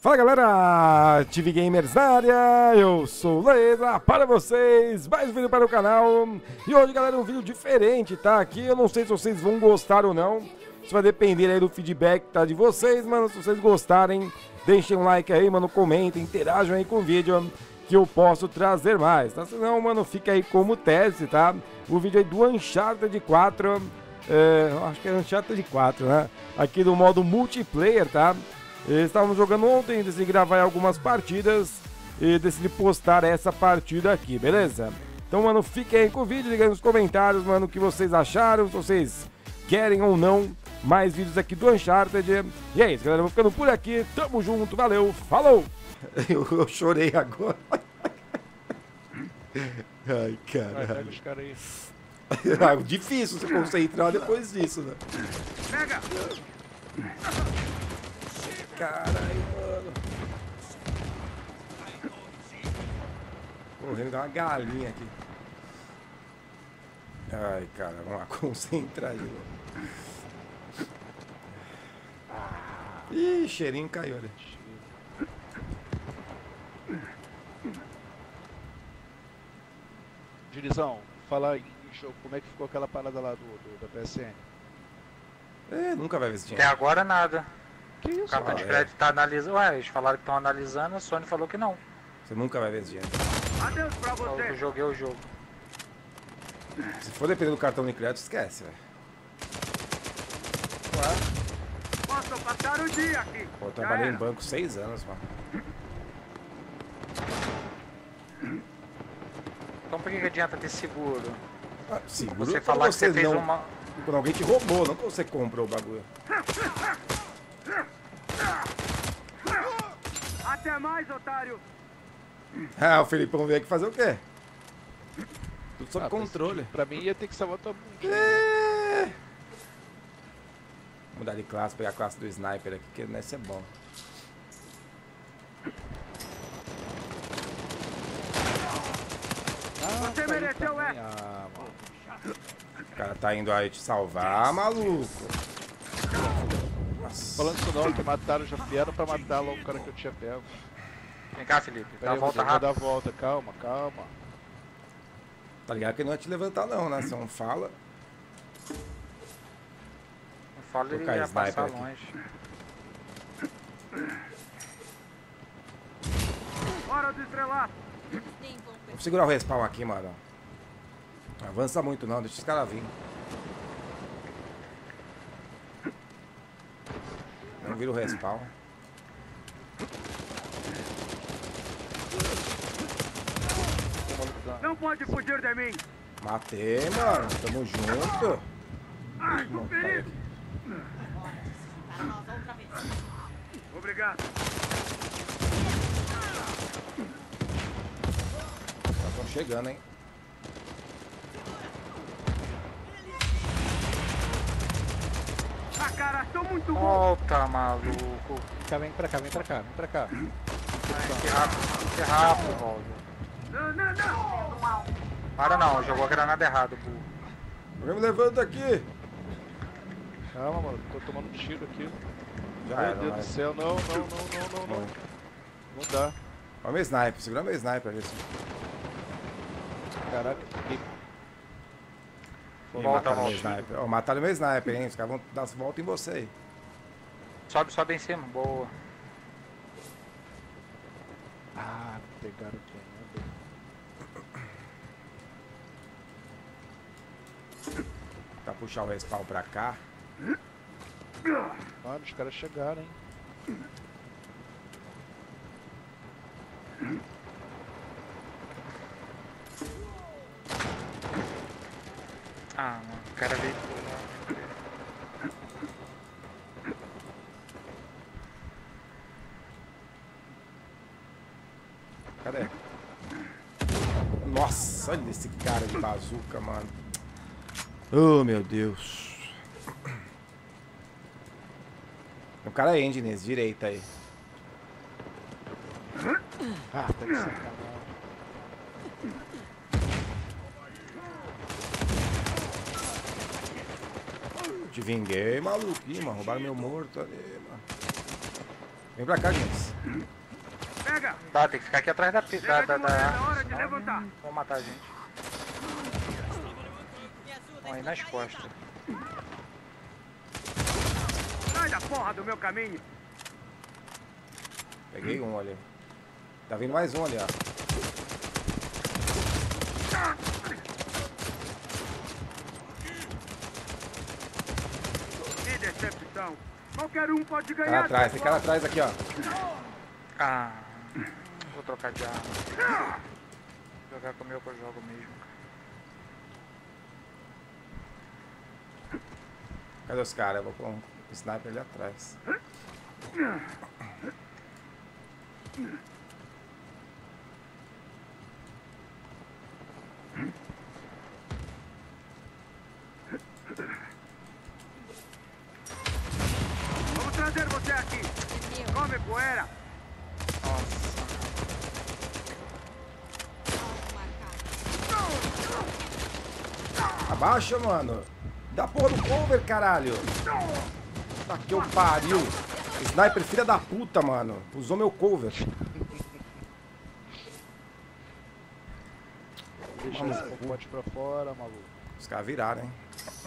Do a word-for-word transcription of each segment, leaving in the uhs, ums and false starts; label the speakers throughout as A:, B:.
A: Fala galera, T V Gamers na área, eu sou o Laeza, para vocês, mais um vídeo para o canal. E hoje galera, um vídeo diferente, tá? Aqui eu não sei se vocês vão gostar ou não. Isso vai depender aí do feedback, tá, de vocês, mano. Se vocês gostarem, deixem um like aí, mano, comentem, interajam aí com o vídeo, que eu posso trazer mais, tá? Senão, mano, fica aí como teste, tá? O vídeo aí do Uncharted quatro, é, acho que é Uncharted quatro, né? Aqui do modo multiplayer, tá? Estávamos jogando ontem, decidi gravar algumas partidas e decidi postar essa partida aqui, beleza? Então, mano, fiquem aí com o vídeo, diga aí nos comentários, mano, o que vocês acharam, se vocês querem ou não mais vídeos aqui do Uncharted. E é isso, galera, vou ficando por aqui, tamo junto, valeu, falou! Eu, eu chorei agora. Ai, caralho. Cara difícil se concentrar depois disso, né? Pega! Caralho, mano. Correndo igual uma galinha aqui. Ai, cara, vamos lá, concentrar aí, mano. Ih, cheirinho caiu ali.
B: Gilizão, fala em jogo, como é que ficou aquela parada lá do, do da P S N?
A: É, nunca vai ver esse
C: Até
A: dinheiro.
C: agora nada.
B: Que isso?
C: O cartão
A: Ah,
C: de
A: é.
C: crédito tá analisando. Ué, eles falaram que estão analisando, a Sony falou que não.
A: Você nunca vai ver esse dinheiro.
C: Adeus pra você. Eu joguei o jogo.
A: Se for depender do cartão de crédito, esquece, velho.
C: Posso passar o dia aqui.
A: Pô, eu trabalhei em banco seis anos, mano.
C: Então por que, que adianta ter seguro?
A: Ah, seguro
C: Você
A: quando
C: falar que você fez
A: não...
C: uma...
A: Quando alguém te roubou, não quando você comprou o bagulho.
C: Até mais, otário.
A: Ah, o Felipão veio aqui fazer o quê? Tudo sob
B: Ah,
A: controle.
B: mas Pra mim ia ter que salvar tua bunda.
A: É... Mudar de classe, pegar a classe do sniper aqui, que vai ser bom.
B: Ah,
C: Você
B: caiu
C: mereceu
B: também.
C: essa.
B: Ah, mano.
A: O cara tá indo aí te salvar, maluco. Nossa.
B: Falando isso não, que mataram, já vieram pra matar logo o cara que eu tinha pego.
C: Vem cá, Felipe. Dá
B: Pera
C: a
B: aí,
C: volta
B: vou dar a
C: rápida.
B: volta, calma, calma.
A: Tá ligado que ele não vai te levantar não, né? Você não fala.
C: Não fala, ele
A: Colocar
C: ia
A: sniper
C: passar
A: aqui.
C: longe. Hora de estrelar.
A: Vou segurar o respawn aqui, mano. Não avança muito não, deixa os caras virem. Não vira o respawn.
C: Não pode fugir de mim.
A: Matei, mano. Tamo junto.
C: Ai,
A: Não,
C: tô
A: cai
C: ferido.
A: aqui.
C: Obrigado.
A: Já estão chegando, hein?
C: Ah, cara, tô muito bom. Volta, maluco.
B: Vem cá, vem pra cá, vem pra cá, vem pra cá.
C: Ai, que rápido, que rápido, Roger. Não, não, não. Para não, jogou a granada errado, burro.
A: Alguém me levanta aqui.
B: Calma, mano, tô tomando tiro aqui.
A: Já
B: Meu
A: era,
B: Deus
A: vai.
B: do céu, não, não, não, não, não, não.
A: Bom.
B: Não dá.
A: Olha meu sniper, segura meu sniper ali.
B: Caraca, que...
A: Ih,
C: Volta,
A: mataram meu
C: volta.
A: sniper. Ó, mataram meu sniper, hein? Os caras vão dar as voltas em você aí.
C: Sobe, sobe em cima, boa.
B: Ah, pegaram aqui, né?
A: Pra puxar o respawn pra cá.
B: Mano, os caras chegaram, hein?
C: Ah, mano, o cara veio pular.
A: Cadê? Nossa, olha esse cara de bazuca, mano. Oh, meu Deus. O cara é engine, direita aí.
B: Ah, tá de sacanagem.
A: Te vinguei, maluquinho, mano. Roubaram meu morto ali, mano. Vem pra cá, James.
D: Pega!
C: Tá, tem que ficar aqui atrás da... pi- da, da, da...
D: É hora de
C: senão
D: levantar.
C: vão matar a gente. Estão aí nas costas.
D: Sai da porra do meu caminho!
A: Peguei um ali. Tá vindo mais um ali, ó.
D: Que decepção! Qualquer um pode ganhar!
A: Cara atrás, tem cara atrás aqui, ó.
C: Ah, vou trocar de arma. Vou jogar com o meu que eu jogo mesmo.
A: Cadê os caras? Eu vou com o sniper ali atrás.
D: Vamos trazer você aqui! Come poeira!
C: Nossa.
A: Abaixa, mano. Dá porra do cover, caralho. Tá que eu pariu. Sniper, filha da puta, mano. Usou meu cover.
B: Deixa esse popote pra fora, maluco.
A: Os caras viraram, hein?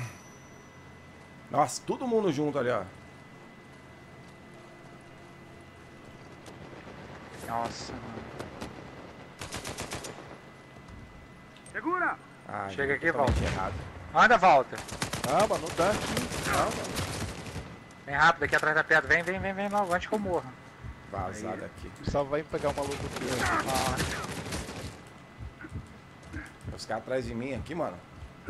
A: Nossa, todo mundo junto ali, ó.
C: Nossa, mano.
D: Segura!
A: Ah,
C: Chega aqui,
A: totalmente
C: volta.
A: errado.
C: Anda, volta.
B: Calma, não dá aqui. Calma.
C: Vem rápido aqui atrás da pedra. Vem, vem, vem, vem logo antes que eu morra.
A: Vazado aqui.
B: Só vai pegar o maluco aqui.
C: Ah,
A: Os caras atrás de mim aqui, mano.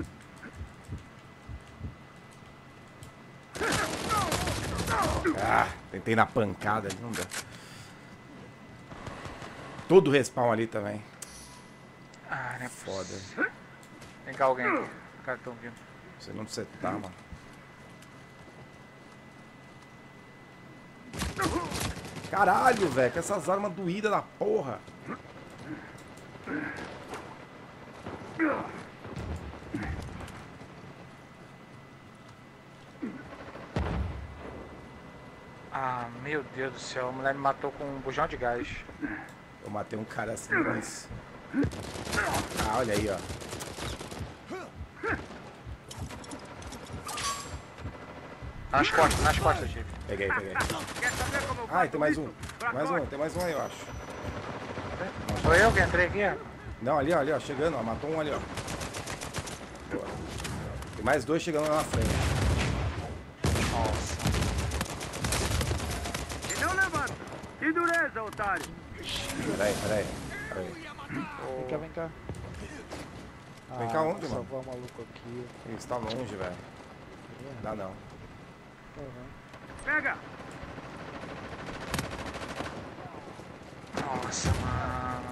A: Ah, tentei na pancada ali, não deu. Todo respawn ali também.
C: ah não é
A: Foda.
C: foda. Vem cá alguém aqui. Os caras estão vindo.
A: Você não você tá, mano. Caralho, velho, com essas armas doídas da porra.
C: Ah, meu Deus do céu. A mulher me matou com um bujão de gás.
A: Eu matei um cara assim, mas... Ah, olha aí, ó.
C: Nas costas, nas costas, Chico.
A: Peguei, peguei.
D: Quer saber como eu
A: Ah, e
D: faço
A: tem mais
D: isso?
A: um.
D: Pra
A: Mais
D: corte.
A: um, tem mais um aí, eu acho.
C: Sou eu que entrei aqui, ó.
A: Não, ali, ó, ali, ó, chegando, ó. Matou um ali, ó. Boa. Tem mais dois chegando lá na frente.
C: Nossa.
D: E não levanta! Que dureza, otário!
A: Peraí, peraí. Peraí.
B: Vem cá, vem cá.
A: Vem cá onde, mano?
B: Salvar o maluco aqui.
A: Isso tá longe, velho. Dá não.
D: Pega!
C: Nossa, mano.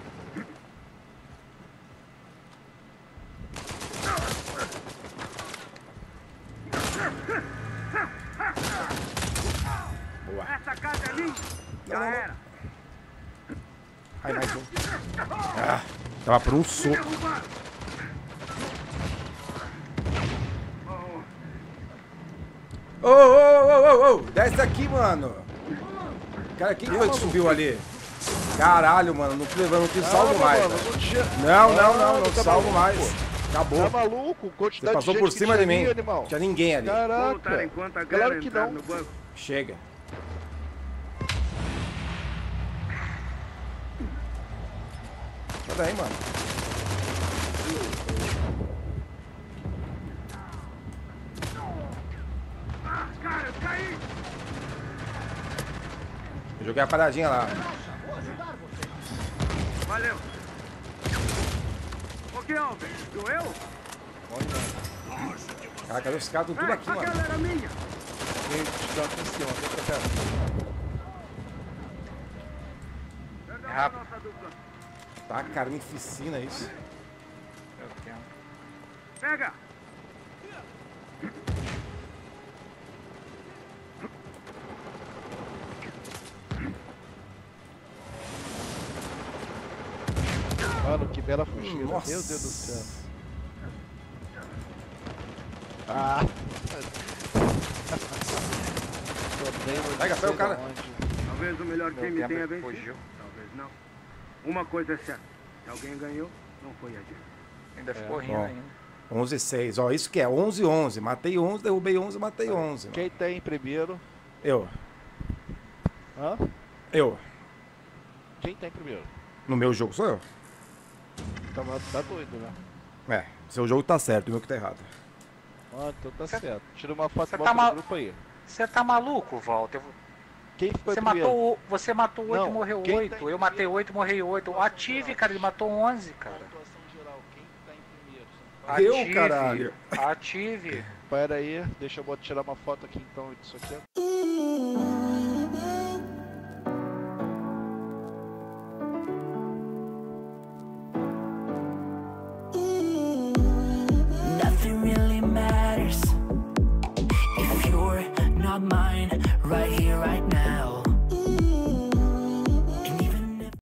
A: Boa.
D: Essa casa é minha! Já
A: Não, não, não.
D: era!
A: Ai, mais um. Ah, tava por um soco.
D: Derrubar!
A: Ô, ô, ô, ô, ô, desce aqui, mano. Cara, quem foi que subiu ali? Caralho, mano, não te levando, não te salvo
B: Calma,
A: mais.
B: mano,
A: velho.
B: não tinha-
A: Não, não, não, não
B: tá
A: te salvo
B: maluco,
A: mais.
B: pô.
A: Acabou.
B: Tá maluco?
A: Você
B: Quantidade
A: passou
B: de
A: por
B: gente
A: cima
B: que
A: de
B: tinha
A: mim.
B: ali, animal.
A: Não tinha ninguém ali.
D: Vou lutar
B: Caraca.
D: enquanto a
B: Claro
D: galera
B: que
D: entrar
B: não.
D: no banco.
A: Chega. Sai daí, mano.
D: Ah, cara, eu caí!
A: Eu joguei a paradinha lá.
D: Valeu! O que houve? Doeu?
A: Cara, cadê os caras? Estão tudo
D: Ah,
A: aqui,
D: a
A: mano.
D: galera minha!
B: Vem, te dá aqui em cima, vem pra cá.
D: Perdão
C: É rápido.
D: a nossa dupla.
A: Tá carnificina isso.
C: Meu Deus.
D: Pega!
B: Mano, que bela fugida.
A: Nossa.
B: Meu Deus do céu. Ah!
A: Pega, pega o cara.
D: Talvez o melhor
C: Meu
D: time
C: tempo
D: tenha vencido.
C: fugiu.
D: Talvez não. Uma coisa é certa. Se alguém ganhou, não foi a gente.
C: Ainda ficou rindo
A: Bom.
C: ainda.
A: onze a seis. Ó, isso que é onze a onze. Matei onze, derrubei onze, matei onze.
B: Quem tá em primeiro?
A: Eu.
B: Hã?
A: Eu.
B: Quem tá em primeiro?
A: No meu jogo sou eu.
B: Tá, tá doido, né?
A: É, seu jogo tá certo, o meu que tá errado.
B: Ah, então tá
C: Cê-
B: certo. Tira uma foto
C: cê
B: bota
C: tá
B: no
C: ma-
B: grupo aí.
C: Você tá maluco, Walter?
B: Quem ficou
C: Você
B: em primeiro?
C: matou, o- você matou oito
B: Não,
C: e morreu
B: quem tá
C: oito.
B: em
C: Eu matei oito e morri oito. Ative, cara, ele matou onze, cara.
B: Pontuação geral, quem tá em primeiro?
A: Eu,
C: Ative,
A: caralho.
C: Ative.
B: Pera aí, deixa eu botar, tirar uma foto aqui então disso aqui.
E: Nothing really matters if you're not mine right here, right now.